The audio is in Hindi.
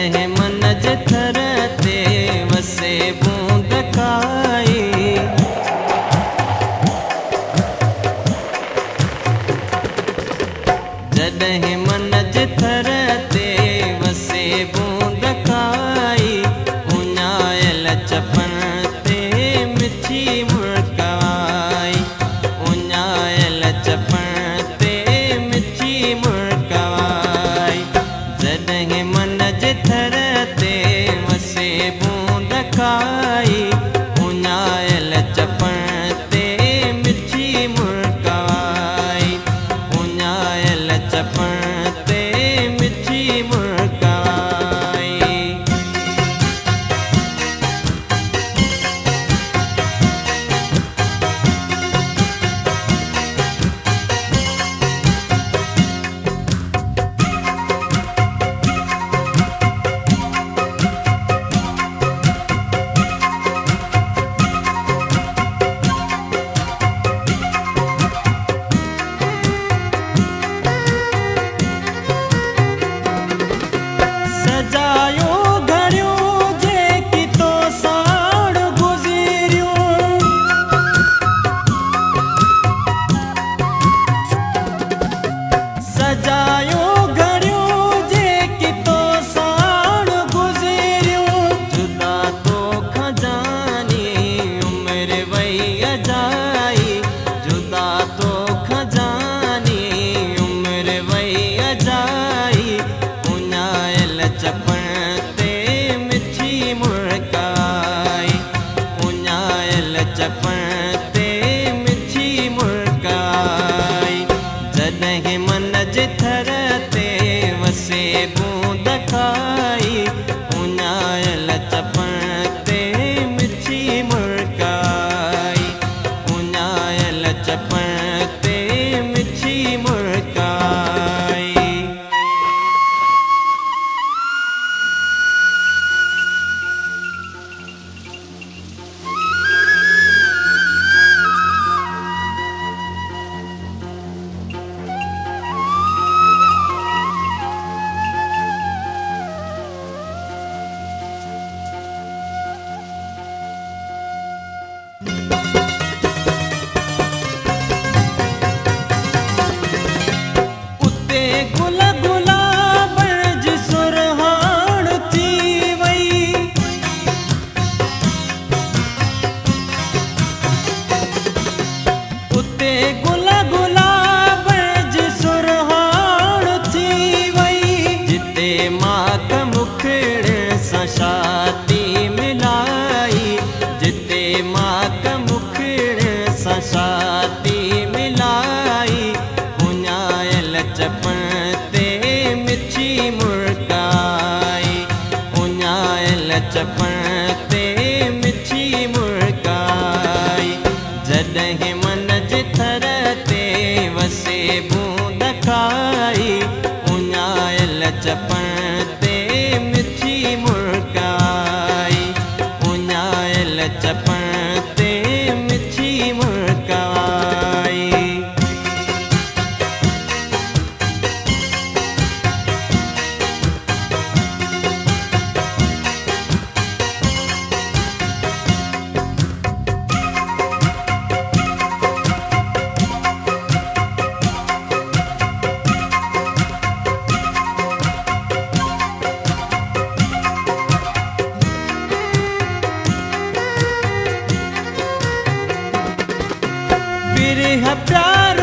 जॾहिं मन जे थर ते वसे बूंद काई, जॾहिं मन जे थर ते वसे बूंद काई, उञायल चपन ते मिठी मुड़काई, उञायल चपन ते मिठी मुड़काई, जॾहिं मन जे थर ते वसे बूंद काई, उञायल चपन ते मिठी मुड़काई, उञायल चपन ते मिठी मुड़काई। सजायो घड़ियूं जेकी तो साण गुज़रियूं, सजायो घड़ियूं जेकी तो साण गुज़रियूं, जुदा तो खजानी उम्र वई अजाई, जुदा तो खजानी उम्र वई अजाई, उञायल चपन ते मिठी मुड़काई, उञायल चपन ते मिठी मुड़काई, जॾहिं मन जे थर ते वसे बूंद काई, उञायल चपन ते मिठी मुड़काई, उञायल चपन ते मिठी मुड़काई। उते गुल गुलाब जी सुरहाण थी वई, उते गुल गुलाब जी सुरहाण थी वई, जिते माक मुखड़ सां शादी मिलाई, जिते माक मुखड़ सां शादी मिलाई, उञायल चपन ते मिठी मुड़काई, उञायल चपन ते मिठी मुड़काई, जॾहिं मन जे थर ते वसे बूंद काई, उञायल चपन ते मिठी मुड़काई, उञायल चपन ते मिठी मुड़काई। बिरह प्यार